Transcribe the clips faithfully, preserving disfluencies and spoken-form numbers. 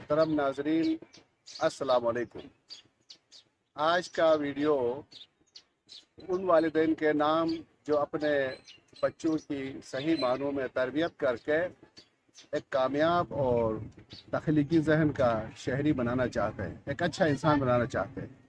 मोहतरम नाजरीन, अस्सलाम वालेकुम। आज का वीडियो उन वालिदैन के नाम जो अपने बच्चों की सही मानों में तरबियत करके एक कामयाब और तख्लीकी जहन का शहरी बनाना चाहते हैं, एक अच्छा इंसान बनाना चाहते हैं।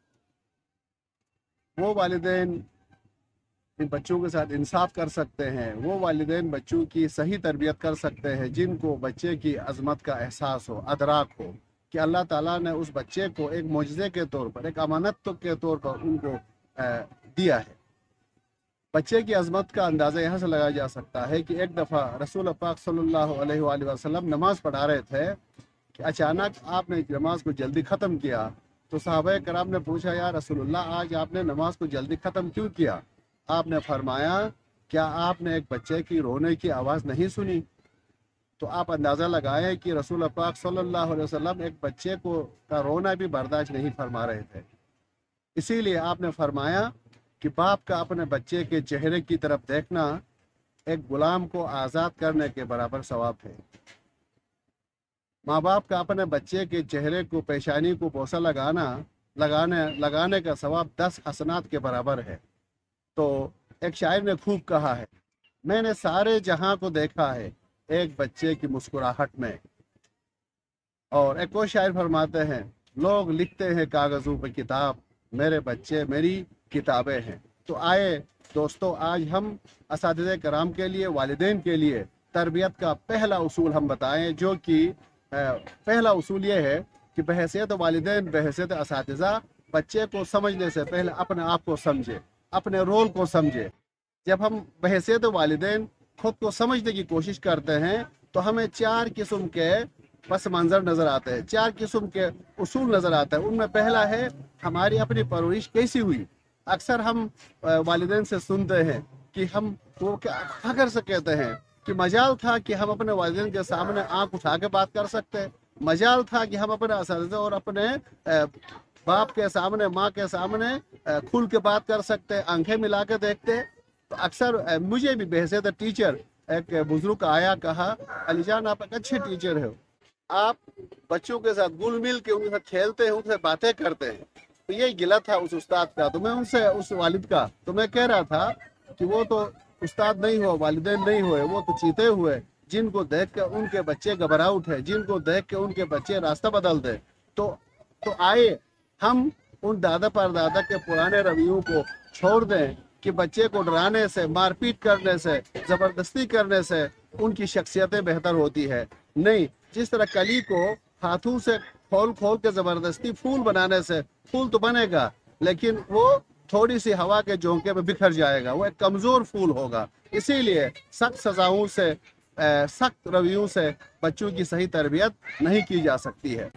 वो वालिदैन इन बच्चों के साथ इंसाफ कर सकते हैं, वो वालिदैन बच्चों की सही तरबियत कर सकते हैं जिनको बच्चे की अज़मत का एहसास हो, अदराक हो कि अल्लाह ताला ने उस बच्चे को एक मोजज़े के तौर पर, एक अमानत के तौर पर उनको दिया है। बच्चे की अज़मत का अंदाज़ा यहाँ से लगाया जा सकता है कि एक दफ़ा रसूल पाक सल्लल्लाहु अलैहि वसल्लम नमाज पढ़ा रहे थे कि अचानक आपने नमाज को जल्दी ख़त्म किया। तो सहाबा कराम ने पूछा, या रसूलुल्लाह, आज आपने नमाज को जल्दी ख़त्म क्यों किया? आपने फरमाया, क्या आपने एक बच्चे की रोने की आवाज़ नहीं सुनी? तो आप अंदाज़ा लगाएं कि रसूल पाक सल्लल्लाहु अलैहि वसल्लम एक बच्चे को का रोना भी बर्दाश्त नहीं फरमा रहे थे। इसीलिए आपने फरमाया कि बाप का अपने बच्चे के चेहरे की तरफ देखना एक गुलाम को आज़ाद करने के बराबर सवाब है। माँ बाप का अपने बच्चे के चेहरे को, पेशानी को बोसा लगाना लगाने लगाने का सवाब दस हसनात के बराबर है। तो एक शायर ने खूब कहा है, मैंने सारे जहां को देखा है एक बच्चे की मुस्कुराहट में। और एक और शायर फरमाते हैं, लोग लिखते हैं कागज़ों पर किताब, मेरे बच्चे मेरी किताबें हैं। तो आए दोस्तों, आज हम असातिज़े कराम के लिए, वालिदैन के लिए तरबियत का पहला उसूल हम बताएं, जो कि पहला उसूल ये है कि बहैसियत वालिदैन, बहैसियत असातिज़ा, बच्चे को समझने से पहले अपने आप को समझे, अपने रोल को समझे। जब हम बहैसियत वालिदैन खुद को समझने की कोशिश करते हैं तो हमें चार किस्म के पस मंज़र नज़र आते हैं, चार किस्म के उसूल नज़र आते हैं। उनमें पहला है हमारी अपनी परवरिश कैसी हुई। अक्सर हम वालिदैन से सुनते हैं कि हम वो क्या अगर से कहते हैं कि मजाल था कि हम अपने वालिदैन के सामने आँख उठा के बात कर सकते, मजाल था कि हम अपने असातिज़ा और अपने बाप के सामने, माँ के सामने खुल के बात कर सकते, आंखें मिला के देखते। तो अक्सर मुझे भी बहैसियत टीचर एक बुजुर्ग आया, कहा, अली जान आप एक अच्छे टीचर हो, आप बच्चों के साथ घुल मिल के उनके साथ खेलते हैं, उनसे बातें करते हैं। तो यही गिला था उस उस्ताद का। तो मैं उनसे, उस वालिद का, तो मैं कह रहा था कि वो तो उस्ताद नहीं हो, वालिदैन नहीं हुए, वो तो चीते हुए जिनको देख के उनके बच्चे घबरा उठे, जिनको देख के उनके बच्चे रास्ता बदल दे। तो तो आए हम उन दादा परदादा के पुराने रवैयों को छोड़ दें कि बच्चे को डराने से, मारपीट करने से, ज़बरदस्ती करने से उनकी शख्सियतें बेहतर होती है। नहीं, जिस तरह कली को हाथों से खोल खोल के ज़बरदस्ती फूल बनाने से फूल तो बनेगा, लेकिन वो थोड़ी सी हवा के झोंके में बिखर जाएगा, वो एक कमज़ोर फूल होगा। इसीलिए सख्त सज़ाओं से, सख्त रवैयों से बच्चों की सही तरबियत नहीं की जा सकती है।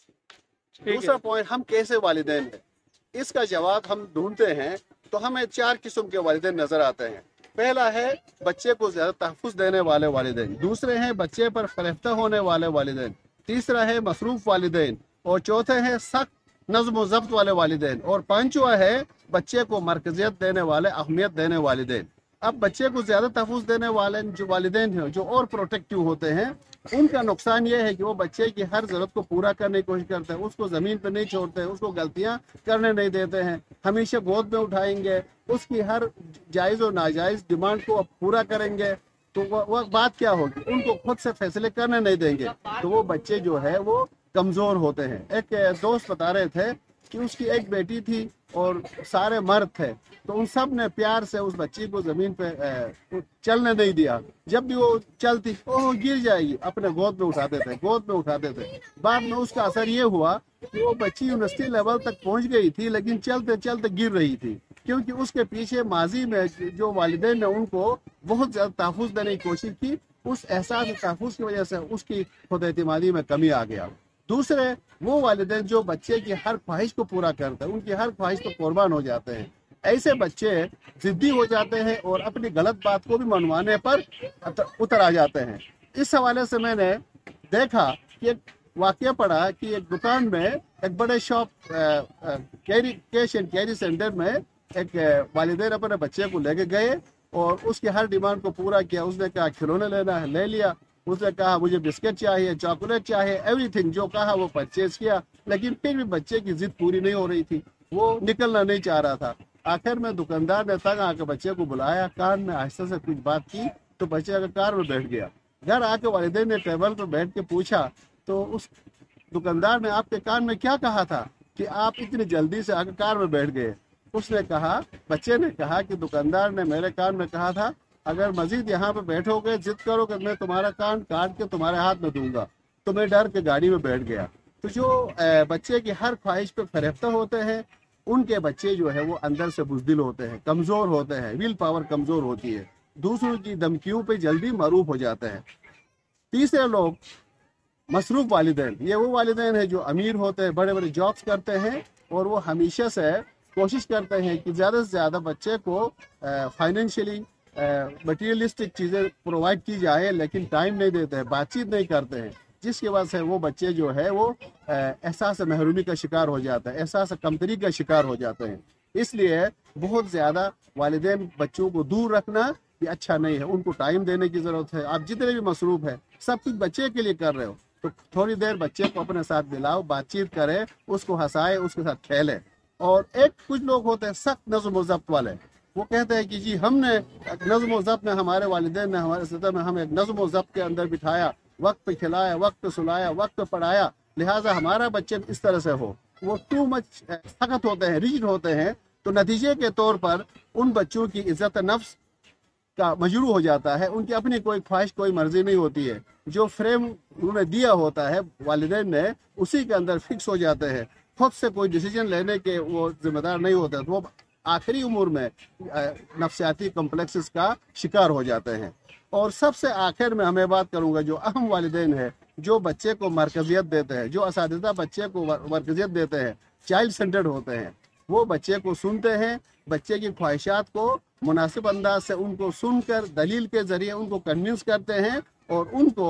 दूसरा पॉइंट, हम कैसे वालिदैन हैं, इसका जवाब हम ढूंढते हैं तो हमें चार किस्म के वालिदैन नजर आते हैं। पहला है बच्चे को ज्यादा तहफ़्फ़ुज़ देने वाले वालिदैन, दूसरे हैं बच्चे पर फरेफ्ता होने वाले वालिदैन, तीसरा है मसरूफ वालिदैन, और चौथे हैं सख्त नज़्म व ज़ब्त वाले वालिदैन, और पांचवा है बच्चे को मरकजियत देने वाले, अहमियत देने वालिदैन। अब बच्चे को ज्यादा तहफ़्फ़ुज़ देने वाले जो वालिदैन हैं, जो और प्रोटेक्टिव होते हैं, उनका नुकसान ये है कि वो बच्चे की हर ज़रूरत को पूरा करने की कोशिश करते हैं, उसको ज़मीन पर नहीं छोड़ते, उसको गलतियां करने नहीं देते हैं, हमेशा गोद में उठाएंगे, उसकी हर जायज़ और नाजायज़ डिमांड को पूरा करेंगे। तो वह वह बात क्या होगी, उनको खुद से फैसले करने नहीं देंगे, तो वो बच्चे जो है वो कमज़ोर होते हैं। एक दोस्त बता रहे थे कि उसकी एक बेटी थी और सारे मर्द थे, तो उन सब ने प्यार से उस बच्ची को ज़मीन पे चलने नहीं दिया। जब भी वो चलती, ओह गिर जाएगी, अपने गोद में उठाते थे, गोद में उठाते थे। बाद में उसका असर ये हुआ कि वो बच्ची यूनिवर्सिटी लेवल तक पहुंच गई थी, लेकिन चलते चलते गिर रही थी, क्योंकि उसके पीछे माजी में जो वालिदैन ने उनको बहुत ज़्यादा तहफ़्फ़ुज़ देने की कोशिश की, उस एहसास तहफ़्फ़ुज़ की वजह से उसकी खुद एतमादी में कमी आ गया। दूसरे वो वालिदैन जो बच्चे की हर ख्वाहिश को पूरा करते हैं, उनकी हर ख्वाहिश पर कुर्बान हो जाते हैं। ऐसे बच्चे जिद्दी हो जाते हैं और अपनी गलत बात को भी मनवाने पर उतर आ जाते हैं। इस हवाले से मैंने देखा कि एक वाक़या पड़ा कि एक दुकान में, एक बड़े shop carry cash and carry centre में, एक वालिदैन अपने बच्चे को लेके गए और उसकी हर डिमांड को पूरा किया। उसने कहा खिलौने लेना है, ले लिया। उसने कहा मुझे बिस्किट चाहिए, चॉकलेट चाहिए, एवरीथिंग जो कहा वो परचेज किया, लेकिन फिर भी बच्चे की जिद पूरी नहीं हो रही थी, वो निकलना नहीं चाह रहा था। आखिर में दुकानदार ने तंग आकर बच्चे को बुलाया, कान में आहिस्ता से कुछ बात की, तो बच्चे अगर कार में बैठ गया। घर आके वालिदैन ने टेबल पर बैठ के पूछा तो उस दुकानदार ने आपके कान में क्या कहा था कि आप इतनी जल्दी से आकर कार में बैठ गए? उसने कहा, बच्चे ने कहा कि दुकानदार ने मेरे कान में कहा था अगर मजीद यहाँ पे बैठोगे, जिद करोगे, मैं तुम्हारा कान काट के तुम्हारे हाथ में दूंगा। तो मैं डर के गाड़ी में बैठ गया। तो जो बच्चे की हर ख्वाहिश पे फरेफ्ता होते हैं, उनके बच्चे जो है वो अंदर से बुज़दिल होते हैं, कमज़ोर होते हैं, विल पावर कमज़ोर होती है, दूसरों की धमकियों पे जल्दी मरूफ हो जाते हैं। तीसरे लोग मसरूफ वालिदैन, ये वो वालिदैन है जो अमीर होते हैं, बड़े बड़े जॉब्स करते हैं, और वो हमेशा से कोशिश करते हैं कि ज़्यादा से ज़्यादा बच्चे को फाइनेंशियली मटीरियलिस्टिक चीज़ें प्रोवाइड की जाए, लेकिन टाइम नहीं देते हैं, बातचीत नहीं करते हैं, जिसकी वजह से वो बच्चे जो है वो एहसास महरूमी का शिकार हो जाता है, एहसास कमतरी का शिकार हो जाते हैं। इसलिए बहुत ज़्यादा वालिदैन बच्चों को दूर रखना ये अच्छा नहीं है, उनको टाइम देने की ज़रूरत है। आप जितने भी मसरूफ़ है सब कुछ बच्चे के लिए कर रहे हो, तो थोड़ी देर बच्चे को अपने साथ दिलाओ, बातचीत करें, उसको हंसाए, उसके साथ खेलें। और एक कुछ लोग होते हैं सख्त नज़्म व ज़ब्त वाले, वो कहते हैं कि जी हमने नज़्म व ज़ब्त में, हमारे वालिदैन ने हमारे सतह में हमें एक नज़्म व ज़ब्त के अंदर बिठाया, वक्त पे खिलाया, वक्त पे सुलाया, वक्त पे पढ़ाया, लिहाजा हमारा बच्चे इस तरह से हो। वो टू मच सख्त होते हैं, रिजिड होते हैं, तो नतीजे के तौर पर उन बच्चों की इज्जत नफ्स का मजरू हो जाता है, उनकी अपनी कोई ख्वाहिश, कोई मर्जी नहीं होती है। जो फ्रेम उन्होंने दिया होता है वालिदैन ने, उसी के अंदर फिक्स हो जाते हैं, खुद से कोई डिसीजन लेने के वो जिम्मेदार नहीं होते, तो वो आखिरी उम्र में नफ्सियाती कम्प्लेक्सेस का शिकार हो जाते हैं। और सबसे आखिर में हमें बात करूंगा जो अहम वालिदैन है, जो बच्चे को मरकजियत देते हैं, जो असातिज़ा बच्चे को मरकजियत देते हैं, चाइल्ड सेंटर्ड होते हैं। वो बच्चे को सुनते हैं, बच्चे की ख्वाहिशात को मुनासिब अंदाज से उनको सुनकर दलील के ज़रिए उनको कन्विंस करते हैं और उनको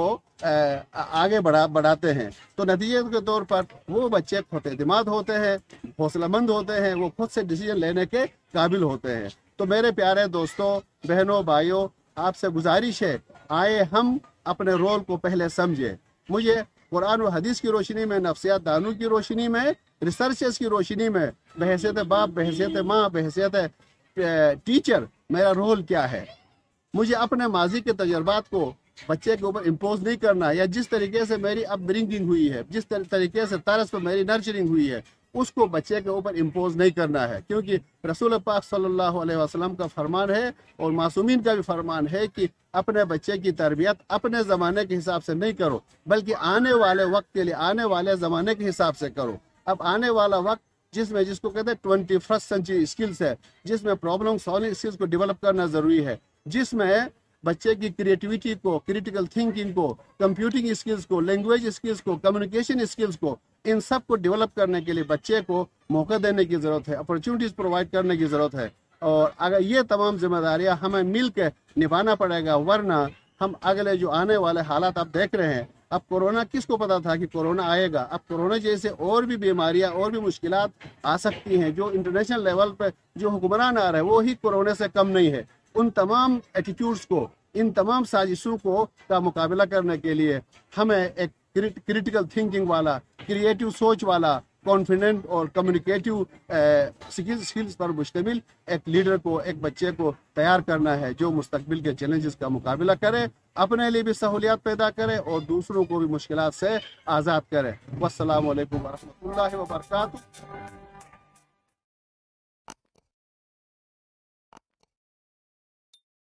आगे बढ़ा बढ़ाते हैं। तो नतीजे के तौर पर वो बच्चे खुद एतमाद होते हैं, हौसलामंद होते हैं, वो खुद से डिसीजन लेने के काबिल होते हैं। तो मेरे प्यारे दोस्तों, बहनों, भाइयों, आपसे गुजारिश है, आए हम अपने रोल को पहले समझे। मुझे कुरान और हदीस की रोशनी में, नफ्सियात दानों की रोशनी में, रिसर्चर्स की रोशनी में, बहैसियत बाप, बहैसियत माँ, बहैसियत टीचर, मेरा रोल क्या है। मुझे अपने माजी के तजर्बात को बच्चे के ऊपर इम्पोज नहीं करना, या जिस तरीके से मेरी अपब्रिंगिंग हुई है, जिस तरीके से तरस पर मेरी नर्चरिंग हुई है, उसको बच्चे के ऊपर इम्पोज नहीं करना है। क्योंकि रसूल पाक सल्लल्लाहु अलैहि वसल्लम का फरमान है और मासूमीन का भी फरमान है कि अपने बच्चे की तरबियत अपने ज़माने के हिसाब से नहीं करो, बल्कि आने वाले वक्त के लिए, आने वाले ज़माने के हिसाब से करो। अब आने वाला वक्त जिसमें, जिसको कहते हैं ट्वेंटी फर्स्ट सेंचुरी स्किल्स है, जिसमें प्रॉब्लम सॉल्विंग स्किल्स को डेवलप करना ज़रूरी है, जिसमें बच्चे की क्रिएटिविटी को, क्रिटिकल थिंकिंग को, कंप्यूटिंग स्किल्स को, लैंग्वेज स्किल्स को, कम्युनिकेशन स्किल्स को, इन सब को डेवलप करने के लिए बच्चे को मौका देने की ज़रूरत है, अपॉर्चुनिटीज़ प्रोवाइड करने की ज़रूरत है। और अगर ये तमाम जिम्मेदारियां हमें मिल के निभाना पड़ेगा, वरना हम अगले जो आने वाले हालात आप देख रहे हैं, अब कोरोना, किसको पता था कि कोरोना आएगा। अब कोरोना जैसे और भी बीमारियां और भी मुश्किलात आ सकती हैं। जो इंटरनेशनल लेवल पे जो हुक्मरान आ रहे हैं वो ही कोरोना से कम नहीं है। उन तमाम एटीट्यूड्स को, इन तमाम साजिशों को का मुकाबला करने के लिए हमें एक क्रिटिकल थिंकिंग वाला, क्रिएटिव सोच वाला, कॉन्फिडेंट और कम्युनिकेटिव स्किल्स स्किल्स पर मुश्तमिल एक लीडर को, एक बच्चे को तैयार करना है, जो मुस्तकबिल के चैलेंजेस का मुकाबला करे, अपने लिए भी सहूलियात पैदा करे और दूसरों को भी मुश्किलात से आज़ाद करे। वस्सलामु अलैकुम वरहमतुल्लाहि वबरकातुहू।